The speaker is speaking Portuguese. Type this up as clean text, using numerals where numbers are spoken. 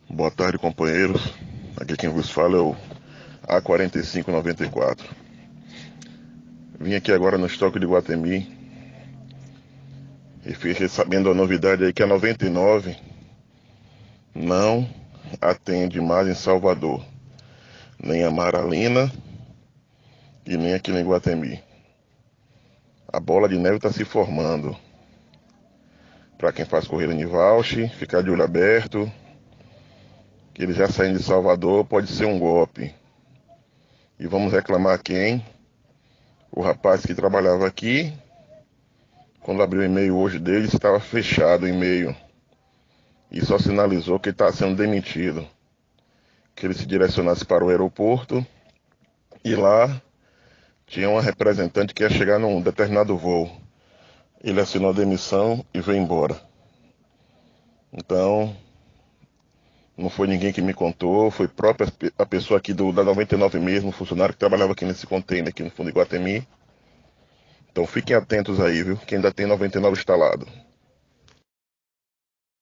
Boa tarde, companheiros. Aqui quem vos fala é o A4594. Vim aqui agora no estoque de Iguatemi e fiquei sabendo a novidade aí que a 99 não atende mais em Salvador, nem a Maralina e nem aqui no Iguatemi. A bola de neve está se formando. Para quem faz corrida de voucher, ficar de olho aberto, que eles já saindo de Salvador, pode ser um golpe. E vamos reclamar quem? O rapaz que trabalhava aqui, quando abriu o e-mail hoje dele, estava fechado o e-mail. E só sinalizou que ele está sendo demitido. Que ele se direcionasse para o aeroporto e lá tinha uma representante que ia chegar num determinado voo. Ele assinou a demissão e veio embora. Então, não foi ninguém que me contou, foi própria a pessoa aqui da 99 mesmo, funcionário que trabalhava aqui nesse container aqui no fundo de Iguatemi. Então fiquem atentos aí, viu? Que ainda tem 99 instalado.